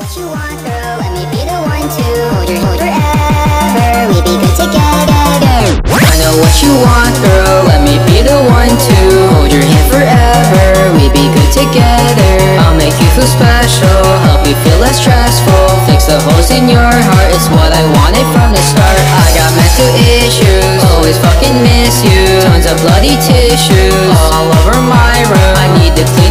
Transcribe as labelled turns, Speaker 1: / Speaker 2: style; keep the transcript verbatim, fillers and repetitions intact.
Speaker 1: what you want, girl, let me be the one to hold your hand forever, we be good together.
Speaker 2: I know what you want, girl, let me be the one to hold your hand forever, we be good together. I'll make you feel special, help you feel less stressful, fix the holes in your heart, it's what I wanted from the start. I got mental issues, always fucking miss you, tons of bloody tissues all over my room. I need to clean